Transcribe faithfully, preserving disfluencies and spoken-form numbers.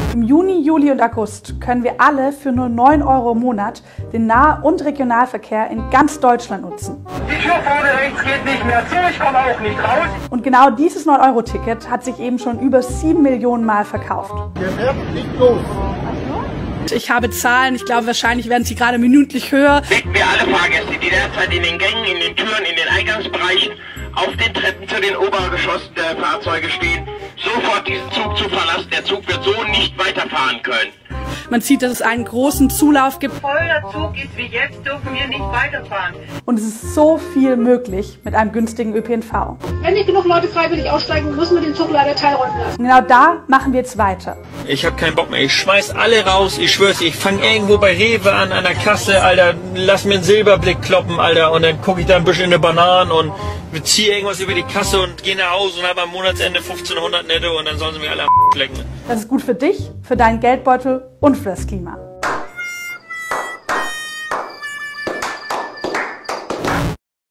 Im Juni, Juli und August können wir alle für nur neun Euro im Monat den Nah- und Regionalverkehr in ganz Deutschland nutzen. Die Tür vorne rechts geht nicht mehr zu, ich komme auch nicht raus. Und genau dieses neun Euro Ticket hat sich eben schon über sieben Millionen Mal verkauft. Der fährt nicht los. Ich habe Zahlen, ich glaube wahrscheinlich werden sie gerade minütlich höher. Bitten wir alle Fahrgäste, die derzeit in den Gängen, in den Türen, in den Eingangsbereichen, auf den Treppen zu den Obergeschossen der Fahrzeuge stehen, sofort diesen Zug zu verlassen. Der Zug wird so nicht weiterfahren können. Man sieht, dass es einen großen Zulauf gibt. Voller Zug ist wie jetzt, dürfen wir nicht weiterfahren. Und es ist so viel möglich mit einem günstigen Ö P N V. Wenn nicht genug Leute freiwillig aussteigen, müssen wir den Zug leider teilräumen lassen. Und genau da machen wir jetzt weiter. Ich hab keinen Bock mehr. Ich schmeiß alle raus. Ich schwör's, ich fang irgendwo bei Rewe an, an der Kasse, Alter. Lass mir einen Silberblick kloppen, Alter. Und dann guck ich da ein bisschen in eine Banane und ziehe irgendwas über die Kasse und gehe nach Hause und habe am Monatsende fünfzehnhundert netto und dann sollen sie mir alle am lecken. Das ist gut für dich, für deinen Geldbeutel und für das Klima.